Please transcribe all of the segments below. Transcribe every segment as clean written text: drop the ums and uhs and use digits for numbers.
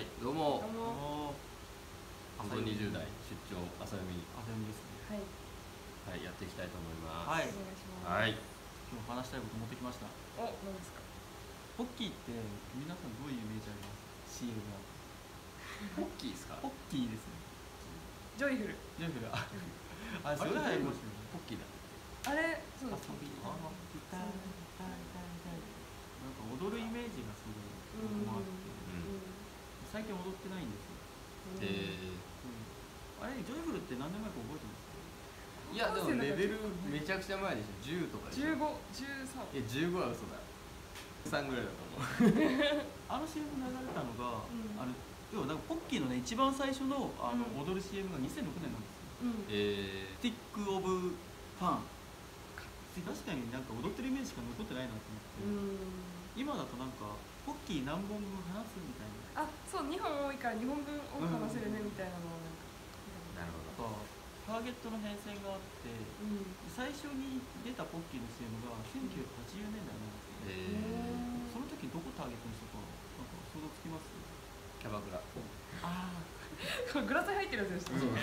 はいどうもどうも。 本当20代出張朝読みですね。 はいやっていきたいと思います。 はい。 お願いします。 はい。 今日話したいこと持ってきました。 お、何ですか。 ポッキーって皆さんどういうイメージあります？ CM が。 ポッキーですか？ ポッキーですね。 ジョイフル。 ジョイフル。あ、それはありますよね。 ポッキーだ。 あれ、そうです。 遊び。なんか踊るイメージがすごい僕もあって、最近踊ってないんですよ。あれジョイフルって何年前か覚えてますか？ いやでもレベルめちゃくちゃ前でしょ。10とかでしょ。 15、13。 いや15は嘘だ。3ぐらいだと思う。 あの CM 流れたのが、要はなんかポッキーのね一番最初の踊る CM が2006年なんですよ。スティックオブファン。確かになんか踊ってるイメージしか残ってないなと思って。今だとなんかポッキー何本分話すみたいな。あ、そう2本多いから2本分多く話せるねみたいなのをなるほど。 ターゲットの変遷があって、最初に出たポッキーの CM が1980年代なんですよ。その時どこターゲットにしたかなんか想像つきます？ キャバクラ。 ああ。グラスに入ってるやつでしたね。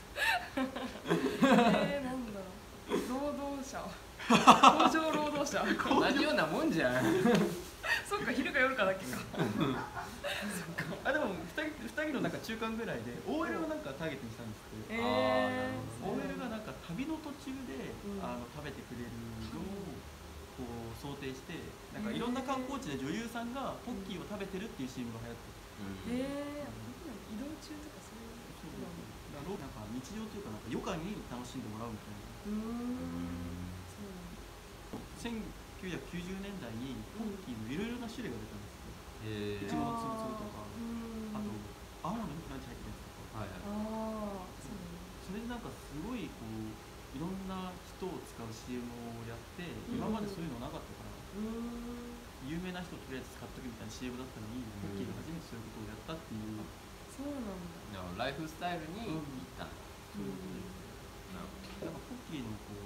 なんだろう。労働者。工場労働者。 同じようなもんじゃん。 そっか、昼か夜かだけか。あ、でも2人のなんか中間ぐらいで OL をなんかターゲットにしたんですけど、OL がなんか旅の途中で食べてくれるのをこう想定して、なんかいろんな観光地で女優さんがポッキーを食べてるっていう CM が流行ってる。 移動中とかそういうなんか日常というかなんか余暇に楽しんでもらうみたいな。1990年代にポッキーのいろいろな種類が出たんですよ。いちごのつぶつぶとか、あと青のフランチ入ってるやつとか。それでなんかすごいこういろんな人を使う CM をやって、今までそういうのなかったから、有名な人とりあえず使っとくみたいな CM だったのに、ポッキーが初めてそういうことをやったっていう。 そうなんだ。 ライフスタイルに行ったんだ。 そういうことですね。なんかポッキーのこう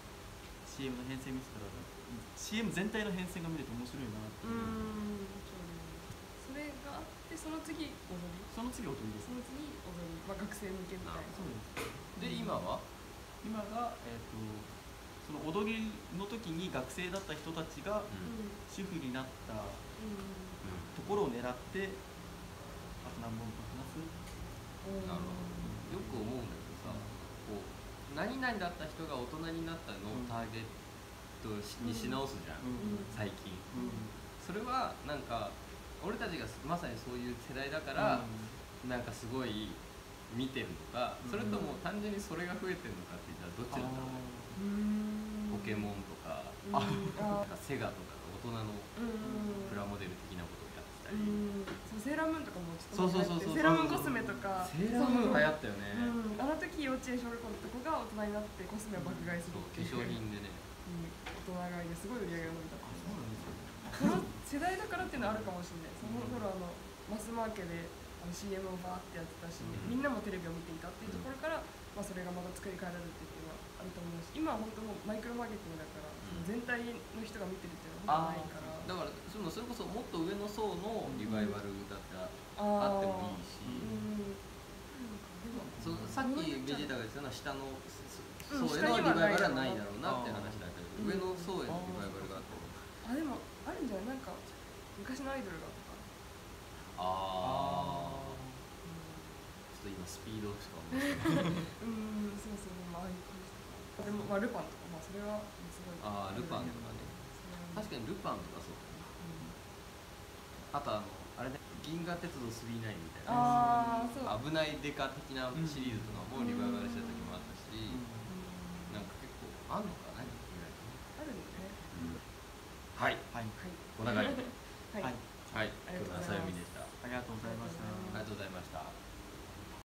CM の変遷見てたら CM 全体の変遷が見れて面白いなって。 それがあってその次踊り。 その次踊りです。 その次踊り。まあ学生向けみたいな。 そうです。 で今は？ 今がその踊りの時に学生だった人たちが主婦になったところを狙ってあと何本か話す。 なるほど。よく思うんだけどさ、こう何々だった人が大人になったのをターゲットにし直すじゃん、最近。それはなんか俺たちがまさにそういう世代だから、なんかすごい見てるのか、それとも単純にそれが増えてるのかって言ったらどっちなんだろうね。ポケモンとか、セガとか大人のプラモデル的なことをやってたり、 セーラームーンとかもちょっとセーラームーンコスメとか。 セーラームーン流行ったよね。 あの時幼稚園小学校のとこが大人になってコスメを爆買いするっていう化粧品でね、 大人買いですごい売り上げが伸びた。この世代だからっていうのはあるかもしれない。その頃マスマーケでCM をバーってやってたし、みんなもテレビを見ていたっていうところから、まあ、それがまた作り変えられるっていうのはあると思うし、今は本当もうマイクロマーケティングだから、全体の人が見てるっていうのは本当ないから。 だからそれこそもっと上の層のリバイバルだってあってもいいし、さっきベジータが言ってたのは下の層へのリバイバルはないだろうなって話だけど、上の層へのリバイバルがあっても。 でもあるんじゃない？なんか昔のアイドルがとか。 ちょっと今スピードしか思ってない。 そうそう、ああいう感じとか。でもルパンとか、まあそれはすごい。 ルパンとかね。確かにルパンとかそうだね。あとあれね、銀河鉄道999みたいな。危ないデカ的なシリーズとかもリバイバルした時もあったし、なんか結構あんのかなぐらい。 あるんだね。 はい。こんな感じ。 はい。 はい。今日の朝読みでした。 ありがとうございました。 ありがとうございました。